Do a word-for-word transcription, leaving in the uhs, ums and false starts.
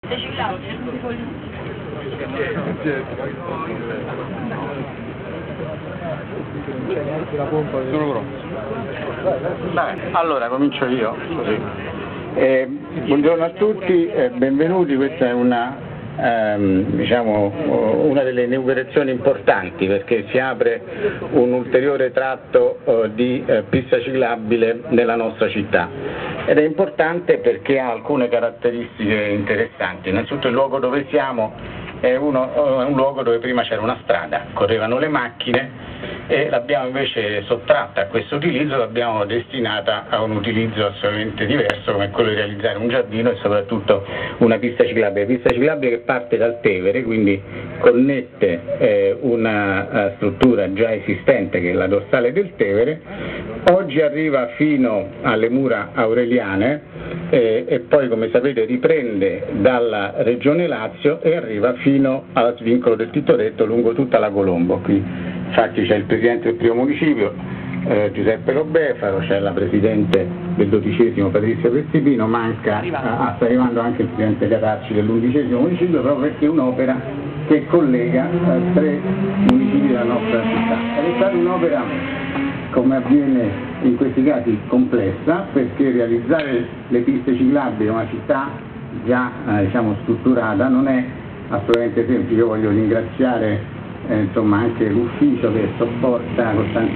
Allora comincio io. Così. Eh, buongiorno a tutti, eh, benvenuti. Questa è una ehm, diciamo una delle inaugurazioni importanti, perché si apre un ulteriore tratto eh, di eh, pista ciclabile nella nostra città, ed è importante perché ha alcune caratteristiche interessanti. Innanzitutto il luogo dove siamo è, uno, è un luogo dove prima c'era una strada, correvano le macchine, e l'abbiamo invece sottratta a questo utilizzo, l'abbiamo destinata a un utilizzo assolutamente diverso, come quello di realizzare un giardino e soprattutto una pista ciclabile. Pista ciclabile che parte dal Tevere, quindi connette eh, una uh, struttura già esistente che è la dorsale del Tevere, oggi arriva fino alle mura aureliane eh, e poi, come sapete, riprende dalla regione Lazio e arriva fino allo svincolo del Tintoretto lungo tutta la Colombo. Qui infatti c'è il presidente del primo municipio, eh, Giuseppe Lobefaro, c'è la presidente del dodicesimo Patrizia Prestipino, manca, ah, sta arrivando anche il presidente Catarci dell'undicesimo municipio, proprio perché è un'opera che collega eh, tre municipi della nostra città. Ed è stata un'opera, come avviene in questi casi, complessa, perché realizzare le piste ciclabili in una città già eh, diciamo, strutturata non è assolutamente semplice. Io voglio ringraziare Eh, insomma anche l'ufficio che sopporta costantemente